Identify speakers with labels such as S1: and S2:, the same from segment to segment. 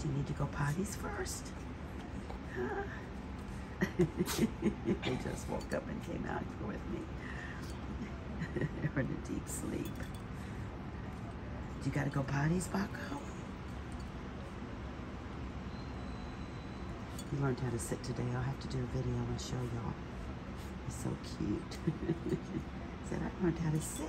S1: Do you need to go potties first? Huh? They just woke up and came out here with me. They're in a deep sleep. You gotta go potties, Baco? He learned how to sit today. I'll have to do a video and show y'all. He's so cute. He said, I learned how to sit.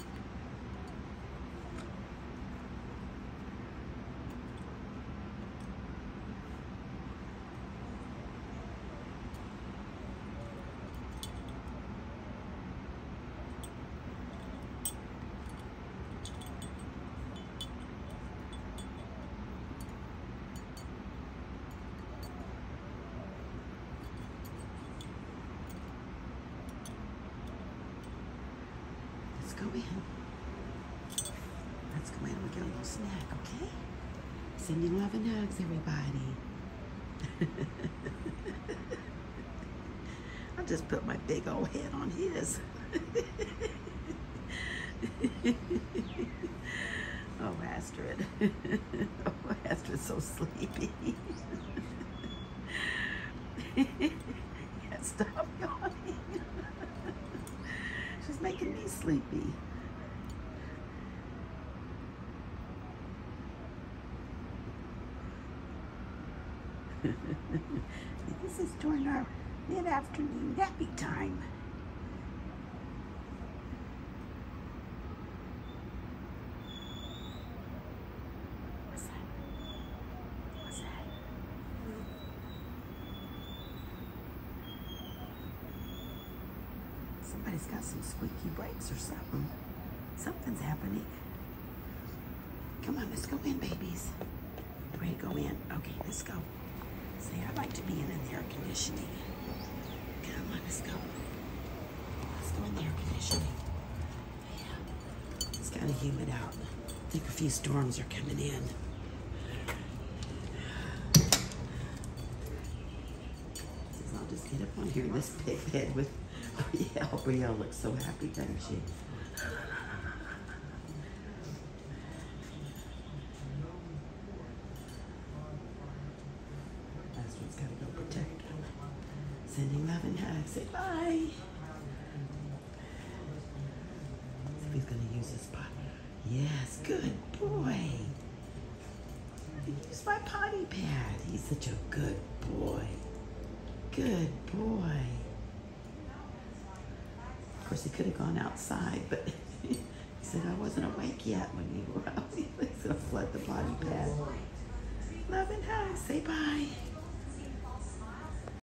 S1: Let's go in. Let's go in and get a little snack, okay? Sending love and hugs, everybody. I'll just put my big old head on his. Oh, Astrid. Oh, Astrid's so sleepy. Yeah, stop yawning. She's making me sleepy. This is during our mid-afternoon nappy time. What's that? What's that? Somebody's got some squeaky brakes or something. Something's happening. Come on, let's go in, babies. Ready to go in? Okay, let's go. Say, I like to be in the air conditioning. Come on, let's go. Let's go in the air conditioning. Yeah. It's kind of humid out. I think a few storms are coming in. I'll just get up on here in this big bed with Brielle. Brielle looks so happy, doesn't she? Astrid's got to go protect him. Sending love and hugs. Say bye. See if he's going to use his potty. Yes, good boy. Use my potty pad. He's such a good boy. Good boy. Of course, he could have gone outside, but he said, I wasn't awake yet when you were out. He's going to flood the potty pad. Love and hugs. Say bye.